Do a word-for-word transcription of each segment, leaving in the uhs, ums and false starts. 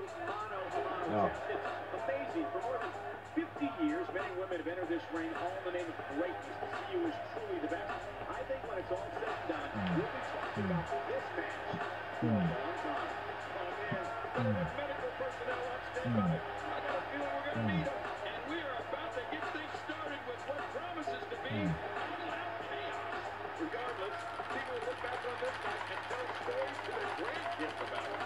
Oh. It's amazing. For more than fifty years, men and women have entered this ring all in the name of greatness. To see you is truly the best. I think when it's all said and done, we'll be talking about this match for a long time. Oh, man. Better have medical personnel on standby. I got a feeling we're going to need them. And we are about to get things started with what promises to be all-out chaos. Regardless, people will look back on this night and tell stories to their grandkids about it.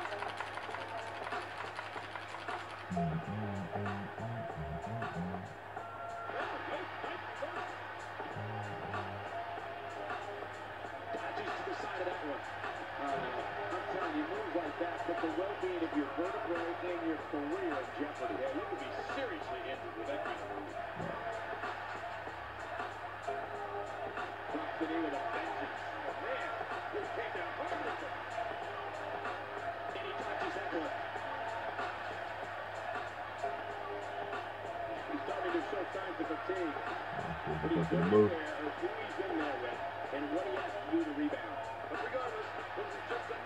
But the well-being of your vertebrae and your career in jeopardy. Yeah, you could be seriously injured with that kind of move. Drops the knee with a vengeance. Oh, man, this came down hard with him. And he touches that one. He's starting to show signs of fatigue. But he's going there, or who he's in there with, and what he has to do to rebound. But regardless, this is just a